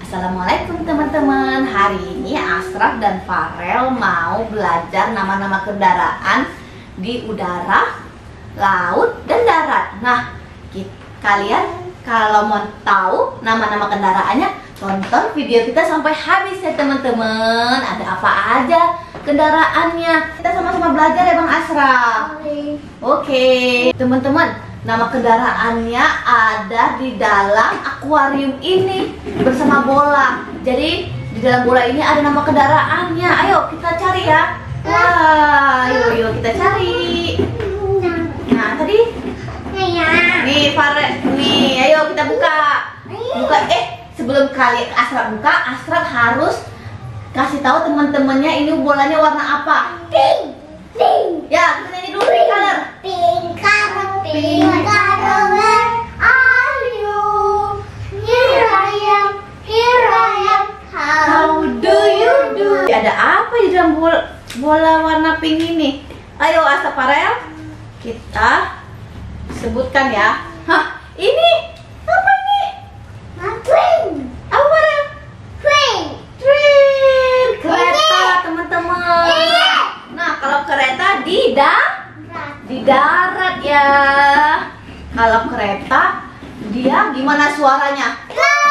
Assalamualaikum teman-teman. Hari ini Ashraf dan Farel mau belajar nama-nama kendaraan di udara, laut, dan darat. Nah, kalian kalau mau tahu nama-nama kendaraannya, tonton video kita sampai habis ya teman-teman. Ada apa aja kendaraannya. Kita sama-sama belajar ya Bang Ashraf. Oke. Teman-teman, nama kendaraannya ada di dalam akuarium ini bersama bola. Jadi di dalam bola ini ada nama kendaraannya. Ayo kita cari ya. Wah, yuk kita cari. Nah tadi nih Farel, nih ayo kita buka. Sebelum kalian Ashraf buka, Ashraf harus kasih tahu teman-temannya ini bolanya warna apa. Pink. Ya, kita nyanyi dulu nih color. Pink color, where are you? Here I am, how Do you do? Ada apa di dalam bola warna pink ini? Ayo Ashraf, Farel, kita sebutkan ya. Hah, ini apa ini? Train. Apa Farel? Train. Train, kereta teman-teman. Nah, kalau kereta di darat ya. Kalau kereta dia gimana suaranya?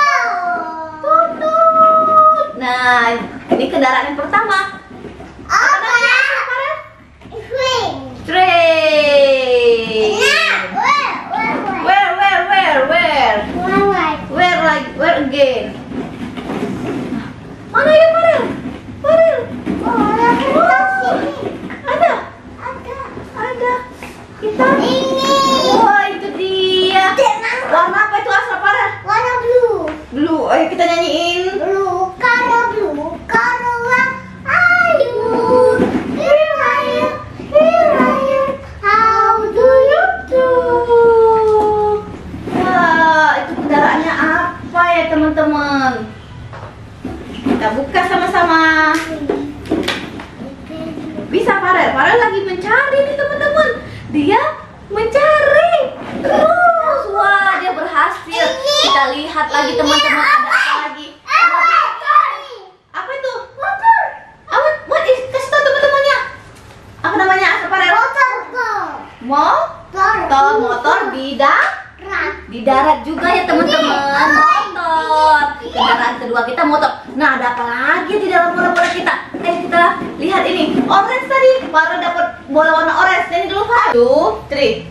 Tutut. Nah, ini kendaraan yang pertama. Apa namanya? Farel? Train. Train. Where again? Mana ya Farel? Ada. Kita Ini. Wah, itu dia. Warna apa itu Ashraf, Farel? Warna blue. Blue. Ayo kita nyanyiin. Blue, where are you? Here I am, how do you do? Wah, itu kendaraannya apa ya teman-teman? Kita buka sama-sama. Bisa Farel lagi mencari nih teman-teman. Dia mencari terus. Wah, dia berhasil. Kita lihat lagi teman-teman, ada apa lagi? Apa itu? Motor. What is? Kasih tahu teman-temannya. Apa namanya Ashraf, Farel? Motor di darat juga ya teman-teman. Motor. Kendaraan kedua kita motor. Nah, ada apa lagi di dalam bola-bola kita? Kita lihat ini. Orange tadi. Farel dapat bola warna orange. Nyanyi dulu Farel. 2, 3.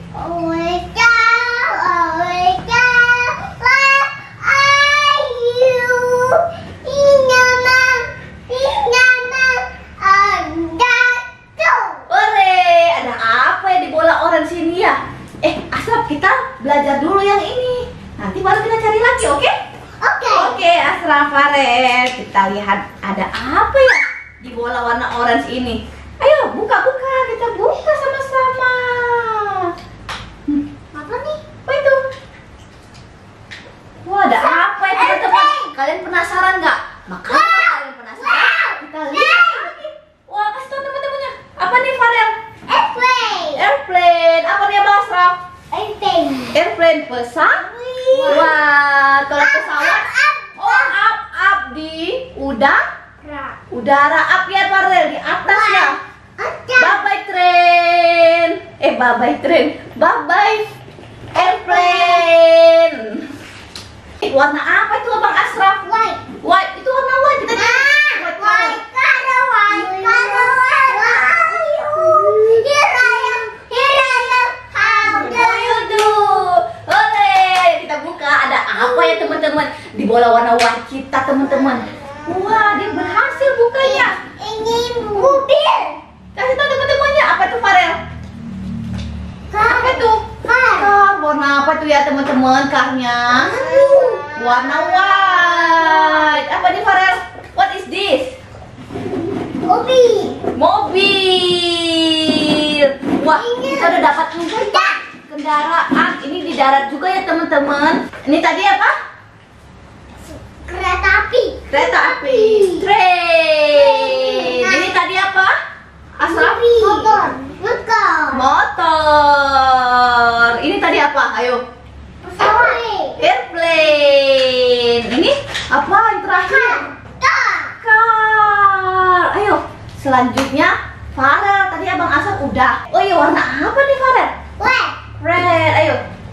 Ada apa ya di bola orange ini ya? Ashraf, kita belajar dulu yang ini. Nanti baru kita cari lagi, oke? Oke, Ashraf, Farel, kita lihat ada apa ya di bola warna orange ini. Ayo, buka, kita buka sama-sama. Apa nih? Apa itu? Wah, ada apa ya teman-teman? Kalian penasaran nggak? Makanya kalian penasaran, kita lihat lagi. Wah, kasih tahu teman-temannya. Apa nih, Farel? Airplane. Apa nih, Bang Ashraf? Airplane, pesawat. Wah, kalau pesawat, up di udara, up ya Farel, di atas ya. Bye-bye train. Bye-bye airplane. Warna apa itu Bang Ashraf? White. Itu warna white. Kita white. Apa ya teman-teman di bola warna white kita teman-teman? Wah, dia berhasil bukanya. Ini mobil. Kasih tahu teman-temannya. Apa itu Farel? Apa itu? Car. Warna apa itu ya teman-teman? Karnya warna white. Apa nih Farel? What is this? Mobil. Wah, kita udah dapat kendaraan. Ini di darat juga ya teman-teman. Ini tadi apa? Kereta api. Train. Ini tadi apa? Ashraf? Motor. Ini tadi apa? Ayo. Pesawat. Airplane. Ini Apa yang terakhir? Car. Ayo, selanjutnya Farel. Tadi Abang Asraf udah. Oh iya, warna apa nih Farel? Red. Ayo.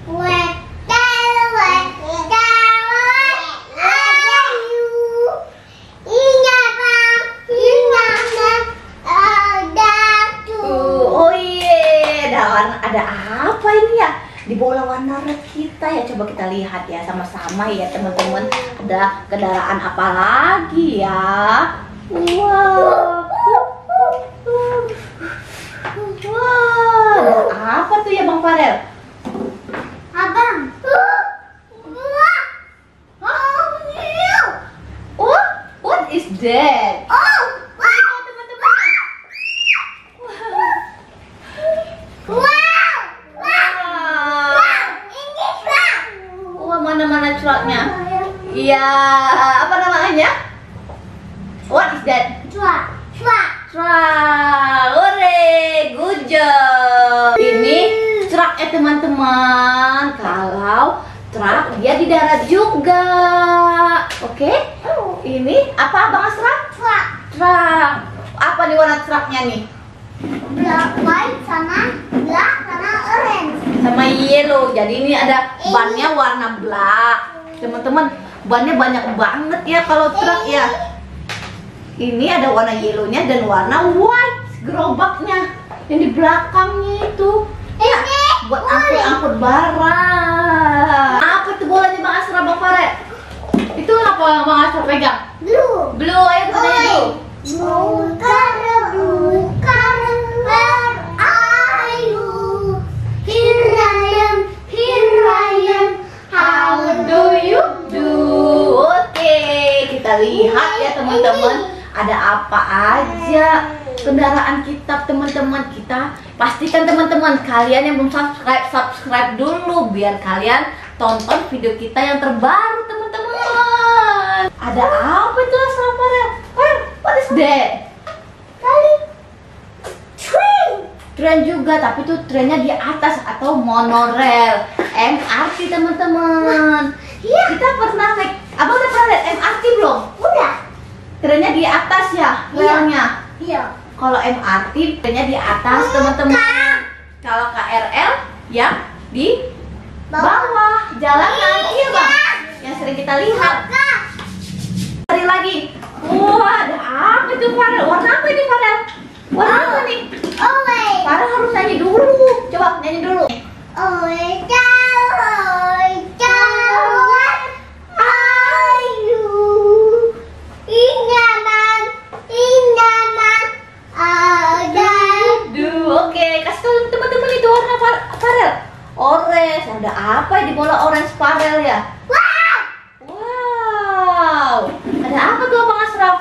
Oh iya, ada apa ini ya? Di bola warna red kita ya, coba kita lihat ya sama-sama ya teman-teman. Ada kendaraan apa lagi ya? Wow. Wah, ada apa tuh ya Bang Farel? Abang. What is that? Teman-teman. Wah, mana-mana truknya? Iya, apa namanya? What is that? Truk. Hore, good job. Ini truk ya teman-teman. Kalau truk dia di darat juga. Oke? Ini apa Abang Asraf? Truk. Apa nih warna truknya nih? Black, white, sama orange. Sama yellow. Jadi ini ada bannya warna black. Teman-teman, bannya banyak banget ya kalau truk ya. Ini ada warna yellownya dan warna white gerobaknya yang di belakangnya itu. Ya, buat angkut barang. Apa tuh bolanya Bang Asraf, Bang Farel? Itu apa yang Bang Asraf pegang? Blue, ayo kita nyanyi dulu. Blue, where are you? Here I am, how do you do? Oke, kita lihat ya teman-teman. Ada apa aja kendaraan kita teman-teman. Kita pastikan teman-teman kalian yang belum subscribe dulu biar kalian tonton video kita yang terbaru teman-teman. Ada apa itu Asraf Farel? What is that? Tren juga, tapi tuh trennya di atas atau monorail, MRT teman-teman. Kita pernah naik, Abang udah pernah lihat MRT belum? Udah. Trennya di atas ya, relnya. Iya. Kalau MRT trennya di atas teman-teman. Kalau KRL ya di bawah jalanan. Iya Bang, yang sering kita lihat. Cari lagi. Wah, ada apa itu Farel? Warna apa ini Farel? Warna apa nih? Farel harus nyanyi dulu. Coba nyanyi dulu. Oke, kasih tahu teman-teman itu warna Farel. Orange. Ada apa di bola orange Farel ya? Wow. Ada apa tuh Bang Asraf?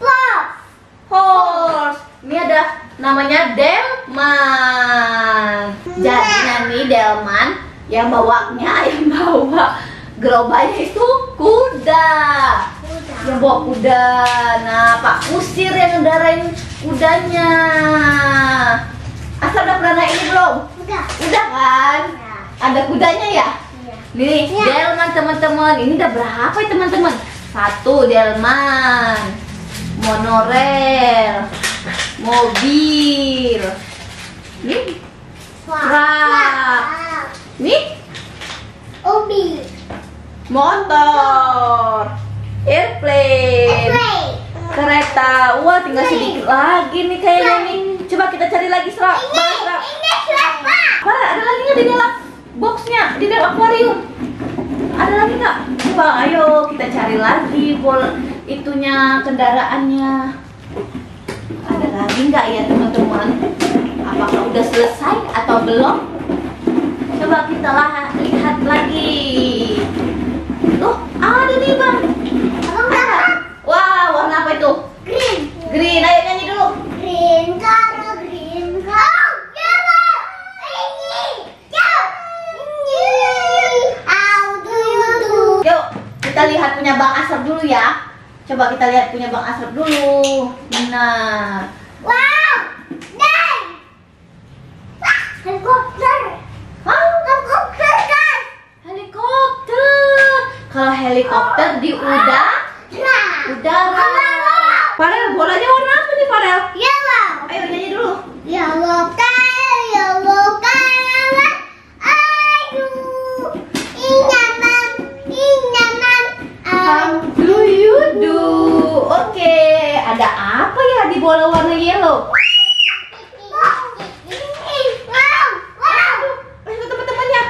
Horse. Ini ada namanya Delman. Jadinya nih Delman yang bawa gerobaknya itu kuda. Yang bawa kuda. Nah, Pak Kusir yang ngendarain kudanya. Asal udah pernah naik ini belum? Udah kan? Ada kudanya ya? Nih, Delman teman-teman. Ini udah berapa ya teman-teman? 1 Delman. Monorail. Mobil. Nih, truk. Nih, motor. Airplane. Kereta. Wah, tinggal sedikit lagi nih kayaknya nih. Coba kita cari lagi Farel, ada lagi nggak di dalam boxnya, di dalam akuarium? Ada lagi nggak? Coba ayo kita cari lagi itunya kendaraannya. Ada lagi nggak ya teman-teman? Apakah udah selesai atau belum? Coba kita lihat lagi. Tuh, ada nih Bang. Wah, warna apa itu? Green. Ayo nyanyi dulu. Green car. Yuk, kita lihat punya Bang Asraf dulu ya. Coba kita lihat punya Bang Asraf dulu. Nah. Wow! Helikopter. Helikopter. Kalau helikopter di udara. Farel, bolanya warna apa nih Farel? Yellow. Ayo nyanyi dulu. Yellow color, yellow color. Aduh. Inyaman, inyaman. How do you do? Oke, ada apa ya di bola warna yellow? Ayo teman-temannya.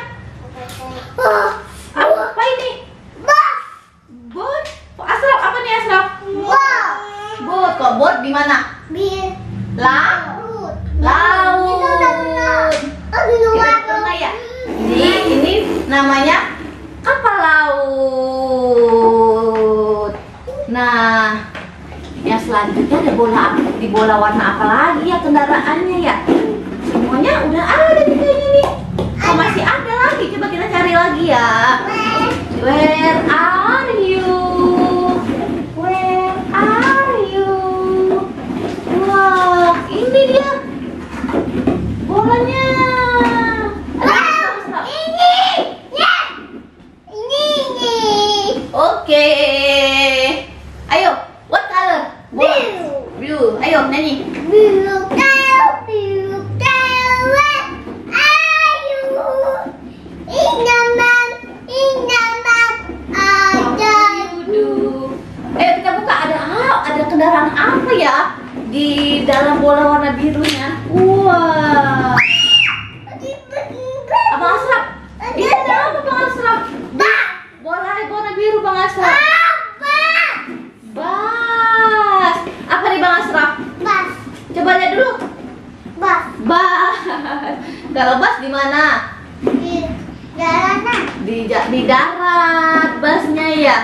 Apa ini? Bot? Asraf, apa nih Asraf? Bot, kok bot di mana? Laut. Pernah ya? Ini namanya kapal laut. Nah, yang selanjutnya ada di bola warna apa lagi ya kendaraannya ya? Semuanya udah ada nih kayaknya nih. Oh, masih ada lagi, coba kita cari lagi ya. Where are you? Where are you? Wah, ini dia bolanya. Oke. Ayo, what color? Blue. Ayo nyanyi. Ayo kita buka, ada kendaraan apa ya di dalam bola warna birunya? Wah. Abang Asraf. Ini ada apa Bang Asraf? Bola warna biru Bang Asraf. Bas. Apa nih Bang Asraf? Coba lihat dulu. Bas. Kalau bas di mana? Di darat basnya ya.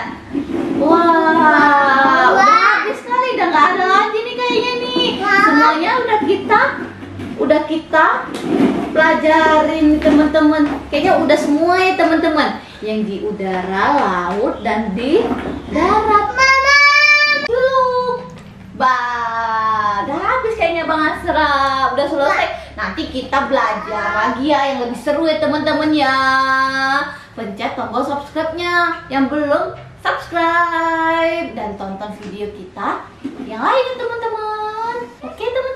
Wah, udah habis sekali, udah nggak ada lagi nih kayaknya nih. Semuanya udah kita pelajarin teman-teman. Kayaknya udah semua ya teman-teman. Yang di udara, laut, dan di darat. Udah habis kayaknya Bang Asraf. Udah selesai. Nanti kita belajar lagi ya yang lebih seru ya teman-teman ya. Pencet tombol subscribe-nya yang belum subscribe dan tonton video kita yang lain ya teman-teman. Oke teman-teman.